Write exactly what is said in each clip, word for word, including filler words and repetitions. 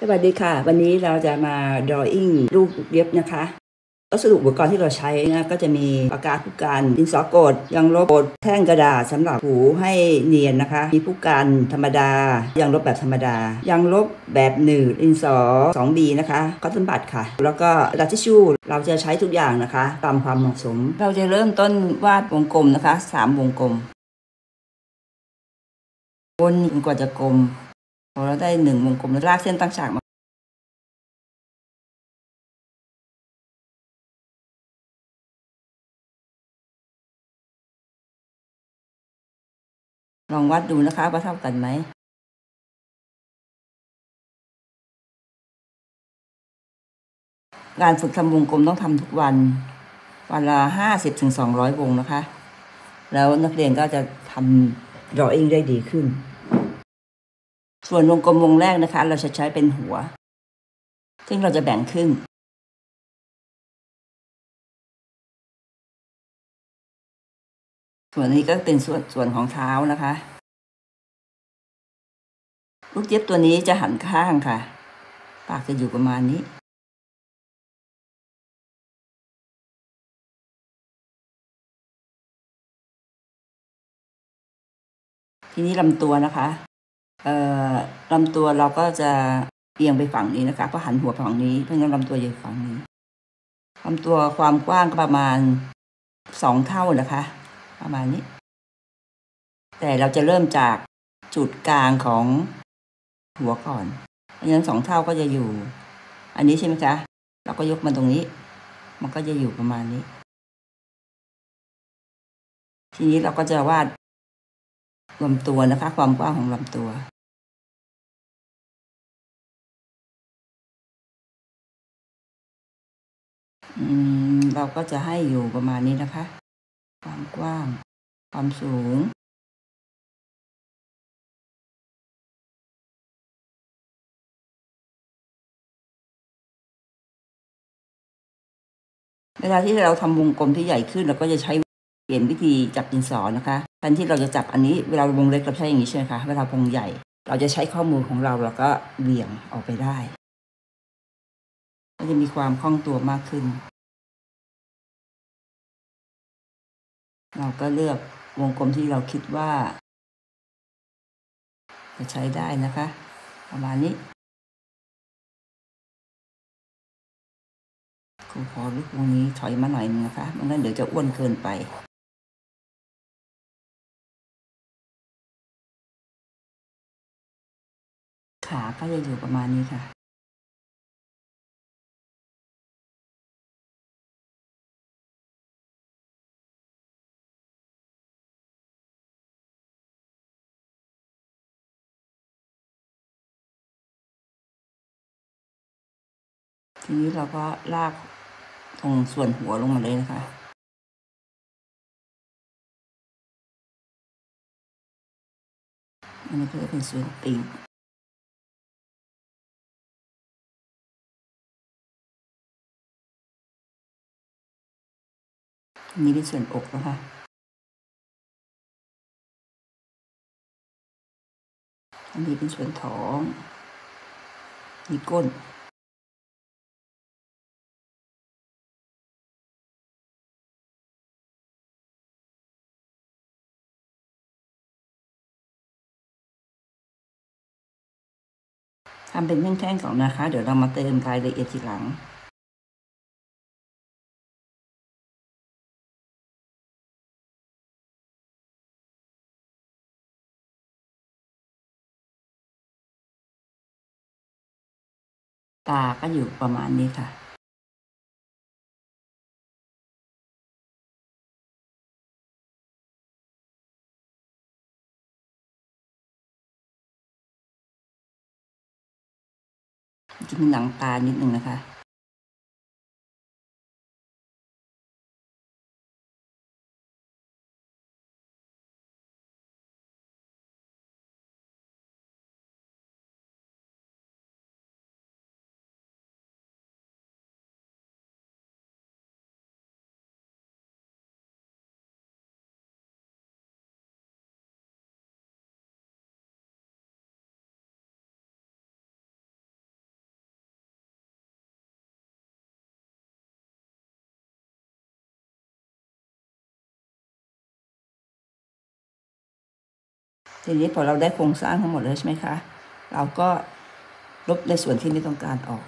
สวัสดีค่ะวันนี้เราจะมา drawing รูปเย็บนะคะวัสดุอุปกรณ์ที่เราใช้นะก็จะมีปากกาผู้กันดินสอกดยางลบกดแท่งกระดาษสำหรับถูให้เนียนนะคะมีผู้กันธรรมดายางลบแบบธรรมดายางลบแบบหนืดดินสอ สองบี นะคะคอตตอนบัดค่ะแล้วก็กระดาษทิชชู่เราจะใช้ทุกอย่างนะคะตามความเหมาะสมเราจะเริ่มต้นวาดวงกลมนะคะสามวงกลมวนจนกว่าจะกลมพอเราได้หนึ่งวงกลมแล้วลากเส้นตั้งฉากมาลองวัดดูนะคะว่าเท่ากันไหมการฝึกทำวงกลมต้องทำทุกวันวันละห้าสิบถึงสองร้อยวงนะคะแล้วนักเรียนก็จะทำ drawing ได้ดีขึ้นส่วนวงกลมวงแรกนะคะเราจะใช้เป็นหัวซึ่งเราจะแบ่งครึ่งส่วนนี้ก็เป็นส่วนส่วนของเท้านะคะลูกเจี๊ยบตัวนี้จะหันข้างค่ะปากจะอยู่ประมาณนี้ทีนี้ลำตัวนะคะเอ่อลำตัวเราก็จะเอียงไปฝั่งนี้นะคะเพราะหันหัวฝั่งนี้เพราะงั้นลำตัวอยู่ฝั่งนี้ลำตัวความกว้างก็ประมาณสองเท่านะคะประมาณนี้แต่เราจะเริ่มจากจุดกลางของหัวก่อนเพราะฉะนั้นสองเท่าก็จะอยู่อันนี้ใช่ไหมคะเราก็ยกมาตรงนี้มันก็จะอยู่ประมาณนี้ทีนี้เราก็จะวาดลำตัวนะคะความกว้างของลำตัวอืมเราก็จะให้อยู่ประมาณนี้นะคะความกว้างความสูงเวลาที่เราทำวงกลมที่ใหญ่ขึ้นเราก็จะใช้เปลี่ยนวิธีจับดินสอนะคะแทนที่เราจะจับอันนี้เวลาวงเล็กเราใช้อย่างนี้ใช่ไหมคะเวลาวงใหญ่เราจะใช้ข้อมือของเราแล้วก็เหวี่ยงออกไปได้ก็จะมีความคล่องตัวมากขึ้นเราก็เลือกวงกลมที่เราคิดว่าจะใช้ได้นะคะประมาณนี้ครูขอลูกวงนี้ถอยมาหน่อยนึงนะคะไม่งั้นเดี๋ยวจะอ้วนเกินไปขาก็จะอยู่ประมาณนี้ค่ะทีนี้เราก็ลากตรงส่วนหัวลงมาเลยนะคะอันนี้ก็จะเป็นส่วนปีกอันนี้เป็นส่วนอกนะคะอันนี้เป็นส่วนท้องนี่ก้นทำเป็นแท่งๆก่อนนะคะเดี๋ยวเรามาเติมรายละเอียดทีหลังตาก็อยู่ประมาณนี้ค่ะจะมีหนังตานิดนึงนะคะทีนี้พอเราได้โครงสร้างทั้งหมดแล้วใช่ไหมคะเราก็ลบในส่วนที่ไม่ต้องการออก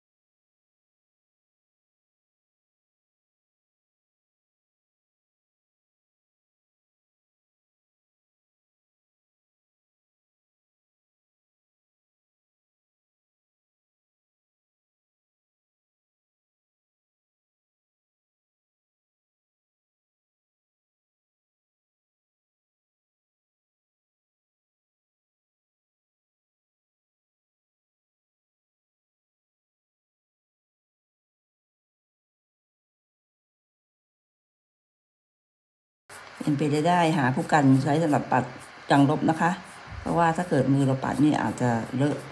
เป็นไปได้หาผู้กันใช้สำหรับปัดจังลบนะคะเพราะว่าถ้าเกิดมือเราปัดนี่อาจจะเลอะ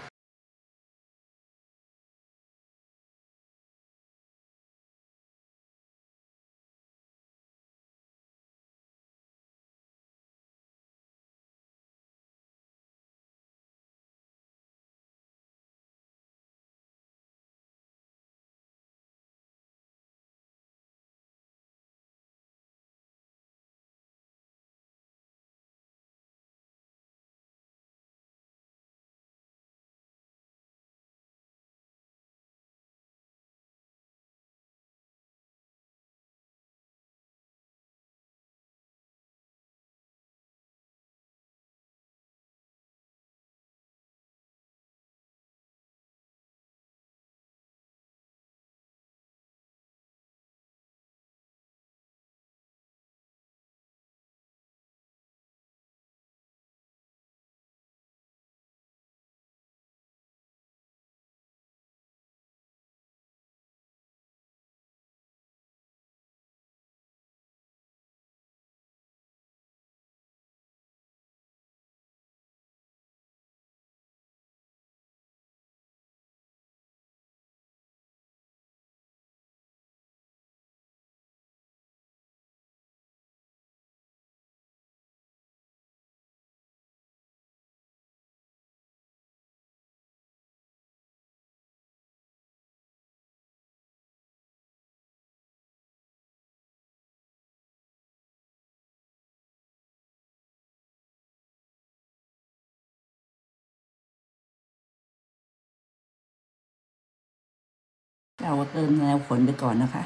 เราเติมแนวขนไปก่อนนะคะ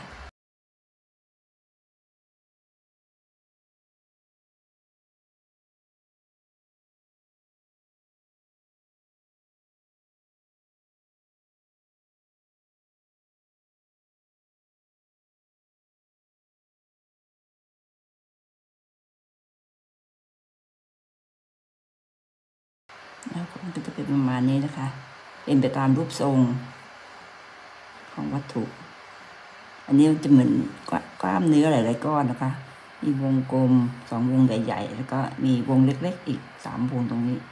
แล้วก็จะเป็นประมาณนี้นะคะเป็นไปตามรูปทรงของวัตถุอันนี้จะเหมือนกล้ามเนื้อหลายๆก้อนนะคะมีวงกลมสองวงใหญ่ๆแล้วก็มีวงเล็กๆอีกสามวงตรงนี้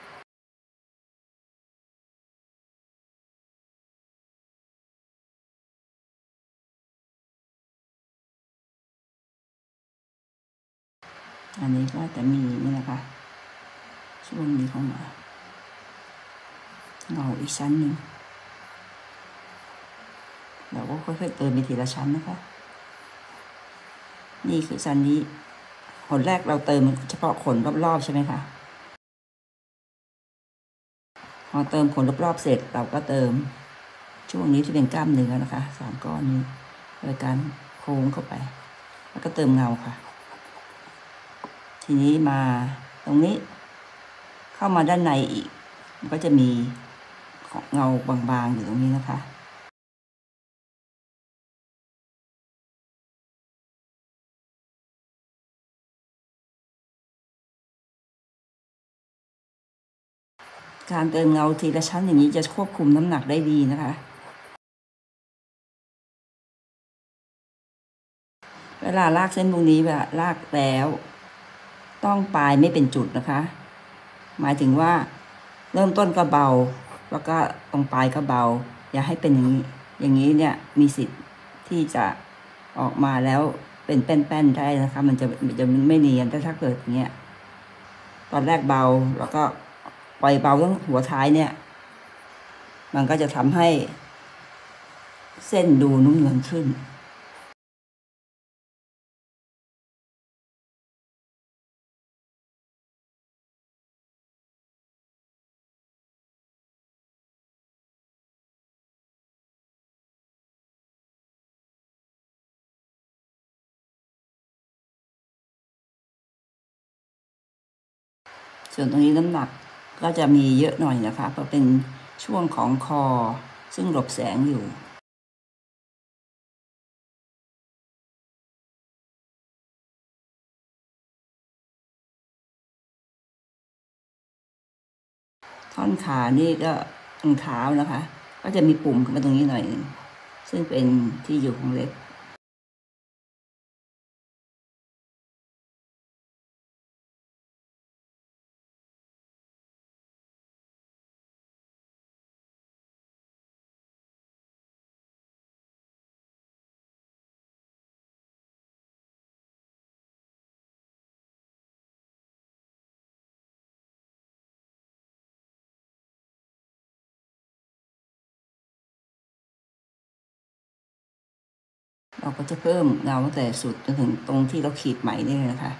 อันนี้ก็จะมีนี่นะคะช่วงนี้เข้ามาเงาอีกชั้นหนึ่งเราก็ค่อยๆเติมไปทีละชั้นนะคะนี่คือชั้นนี้ขนแรกเราเติมเฉพาะขนรอบๆใช่ไหมคะพอเติมขนรอบๆเสร็จเราก็เติมช่วงนี้ที่เป็นกล้ามเนื้อนะคะสามก้อนนี้โดยการโค้งเข้าไปแล้วก็เติมเงาค่ะทีนี้มาตรงนี้เข้ามาด้านในอีกมันก็จะมีเงาบางๆอยู่ตรงนี้นะคะการเติมเงาทีละชั้นอย่างนี้จะควบคุมน้ำหนักได้ดีนะคะเวลาลากเส้นตรงนี้แบบลากแล้วต้องปลายไม่เป็นจุดนะคะหมายถึงว่าเริ่มต้นก็เบาแล้วก็ตรงปลายก็เบาอย่าให้เป็นอย่างนี้อย่างนี้เนี่ยมีสิทธิ์ที่จะออกมาแล้วเป็นแป้นๆได้นะคะมันจะมันจะไม่เนียนแต่ถ้าเกิดอย่างเงี้ยตอนแรกเบาแล้วก็ปล่อยเบาตั้งหัวท้ายเนี่ยมันก็จะทำให้เส้นดูนุ่มนวลขึ้นส่วนตรงนี้น้ำหนักก็จะมีเยอะหน่อยนะคะเพราะเป็นช่วงของคอซึ่งหลบแสงอยู่ท่อนขานี่ก็ตรงเท้านะคะก็จะมีปุ่มขึ้นมาตรงนี้หน่อยนึงซึ่งเป็นที่อยู่ของเล็บเราก็จะเพิ่มเงาตั้งแต่สุดจนถึงตรงที่เราขีดไหมนี่เลยนะคะ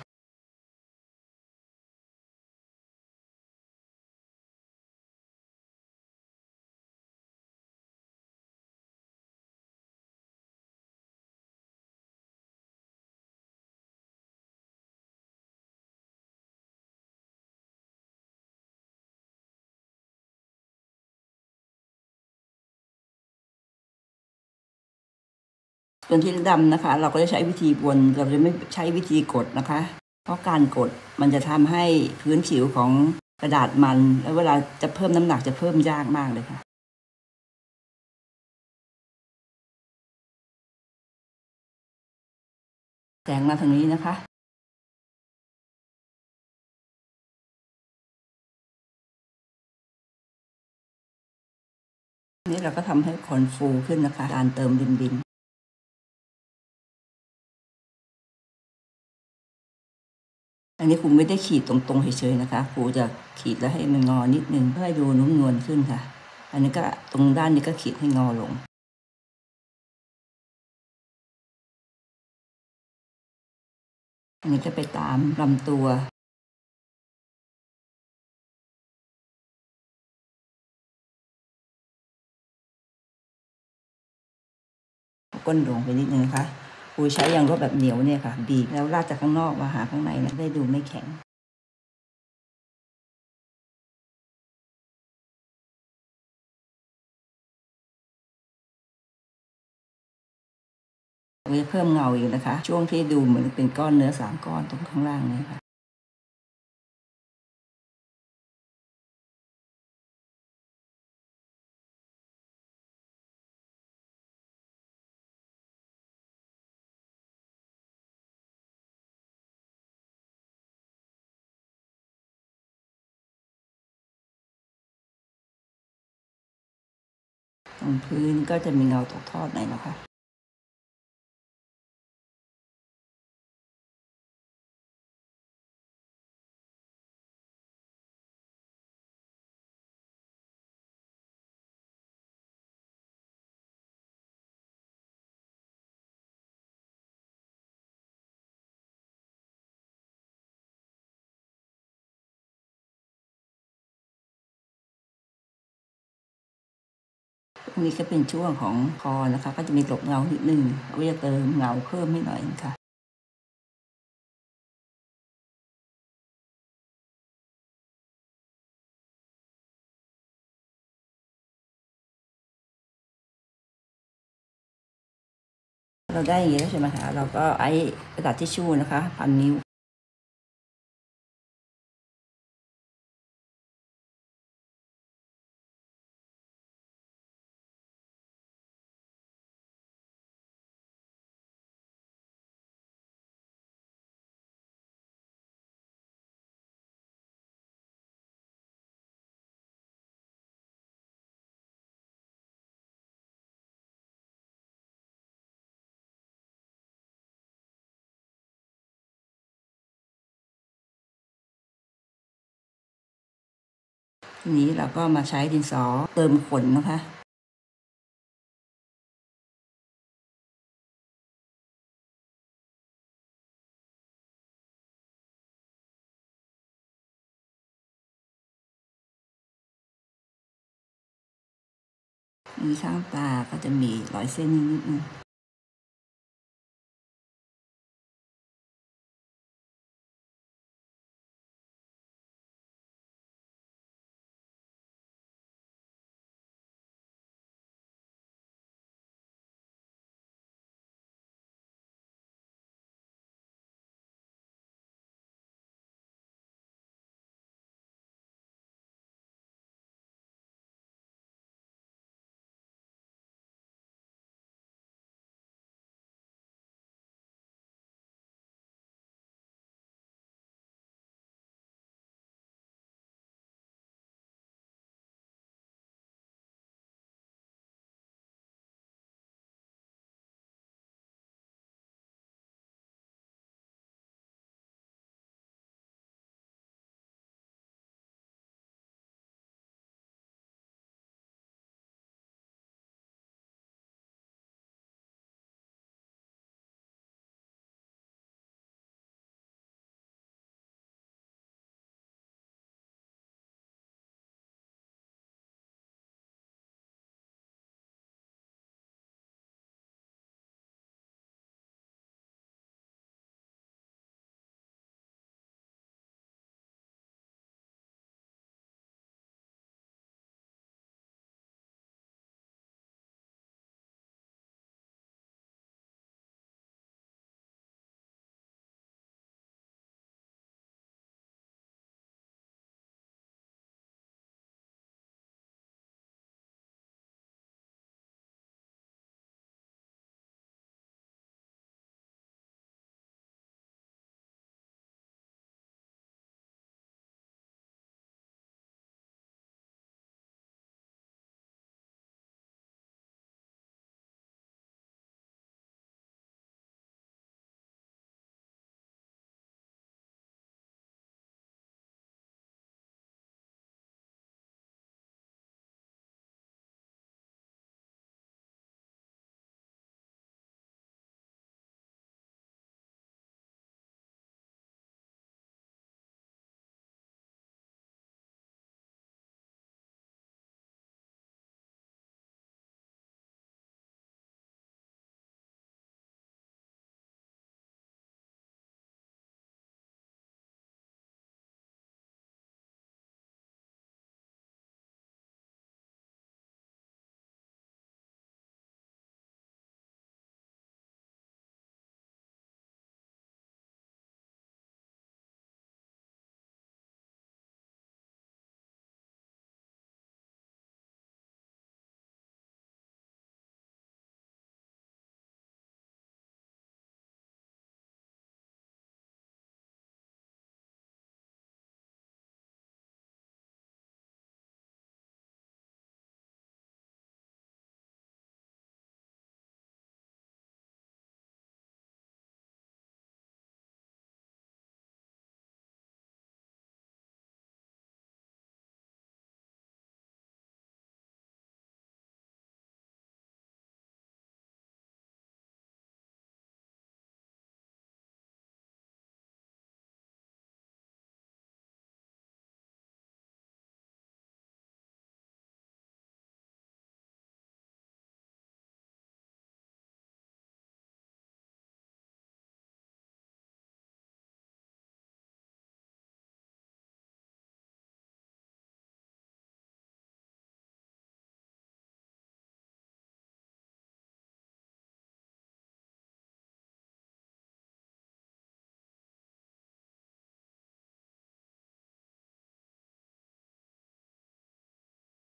ส่วนที่ดำนะคะเราก็จะใช้วิธีวนเราจะไม่ใช้วิธีกดนะคะเพราะการกดมันจะทำให้พื้นผิวของกระดาษมันแล้วเวลาจะเพิ่มน้ำหนักจะเพิ่มยากมากเลยค่ะแสงมาทางนี้นะคะนี่เราก็ทำให้ขนฟูขึ้นนะคะการเติมริมริมอันนี้ครูไม่ได้ขีดตรงๆเฉยๆนะคะครูจะขีดแล้วให้มันงอนิดนึงเพื่อให้ดูนุ่มนวลขึ้นค่ะอันนี้ก็ตรงด้านนี้ก็ขีดให้งอลงอันนี้จะไปตามลำตัวก้นลงไปนิดนึงนะคะครูใช้ยางลบแบบเหนียวเนี่ยค่ะบีบแล้วลาดจากข้างนอกมาหาข้างในนะได้ดูไม่แข็งเราจะเพิ่มเงาอีกนะคะช่วงที่ดูเหมือนเป็นก้อนเนื้อสามก้อนตรงข้างล่างนี่ค่ะตรงพื้นก็จะมีเงาตกทอดหน่อยนะคะตรงนี้ก็เป็นช่วงของคอนะคะก็จะมีหลบเงานิดนึงเราจะเติมเงาเพิ่มให้หน่อยค่ะเราได้อย่างนี้แล้วใช่ไหมคะเราก็ไอ้กระดาษทิชชู่นะคะพันนิ้วทีนี้เราก็มาใช้ดินสอเติมขนนะคะมีข้างตาก็จะมีรอยเส้นนิดนึง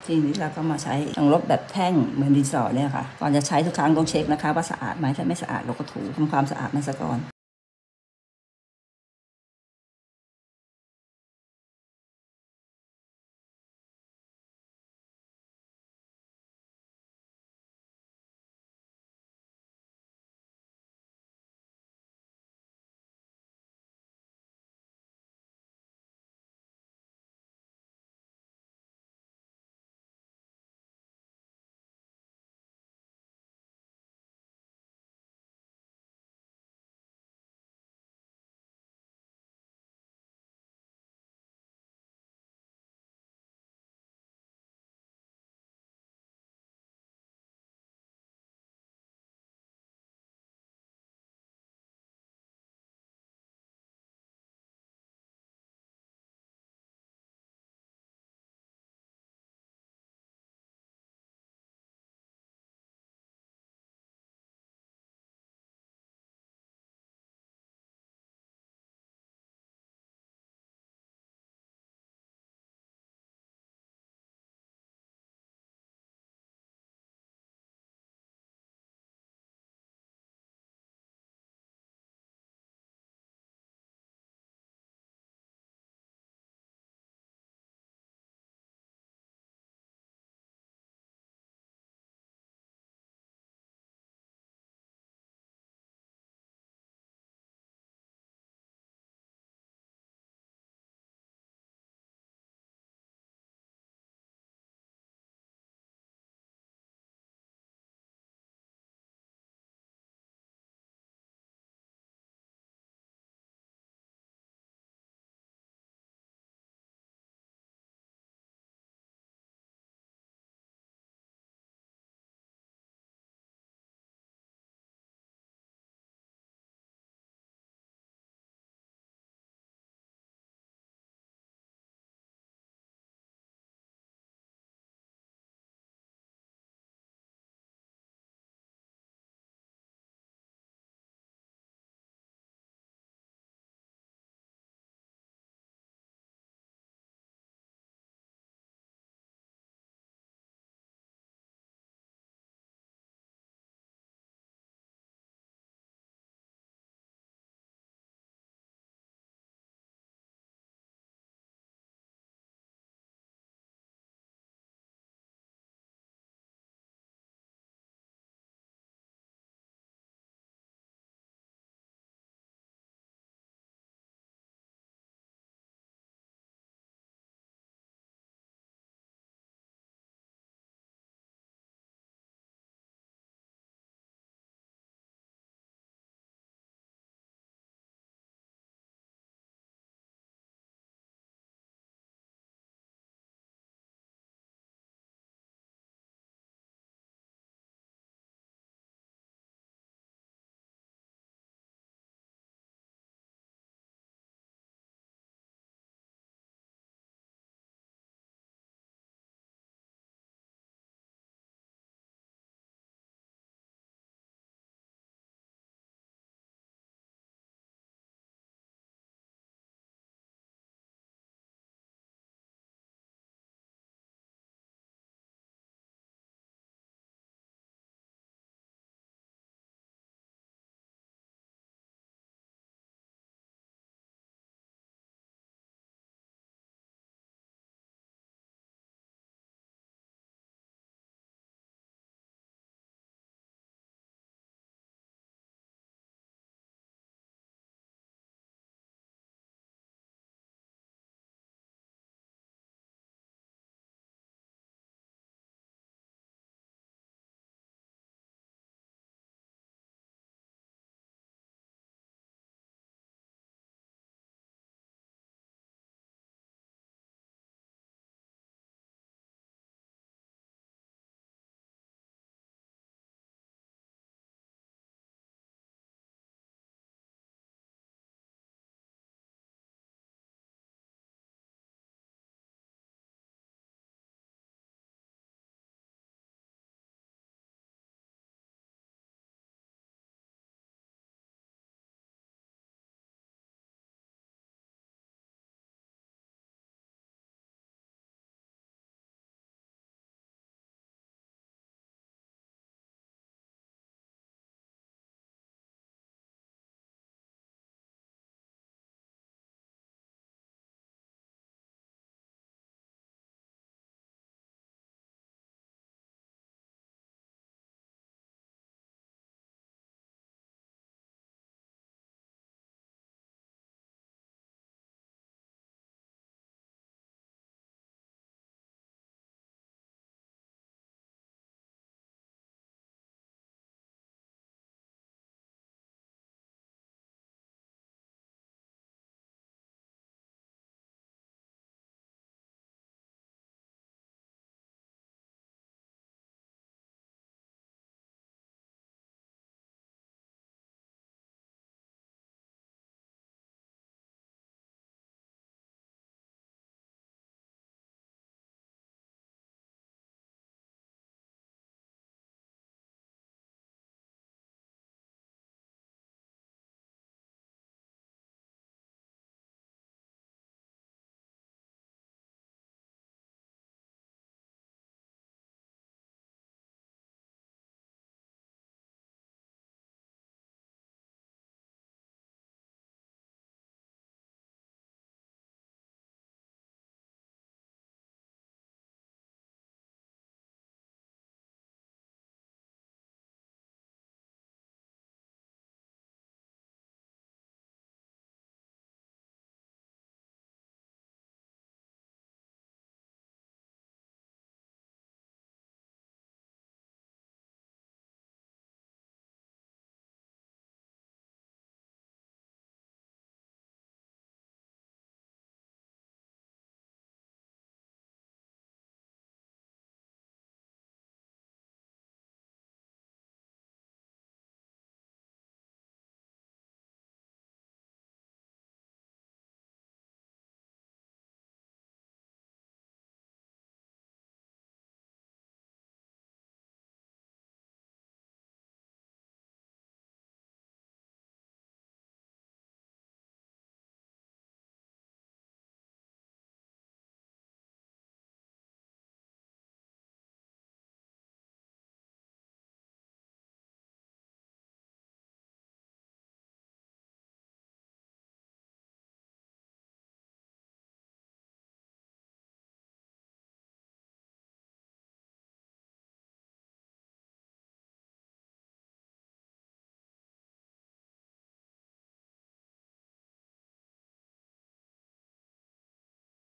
ทีนี้เราก็มาใช้ยางลบแบบแท่งเหมือนดินสอเนี่ยค่ะก่อนจะใช้ทุกครั้งต้องเช็คนะคะว่าสะอาดไหมถ้าไม่สะอาดเราก็ถูทำความสะอาดมันซะก่อน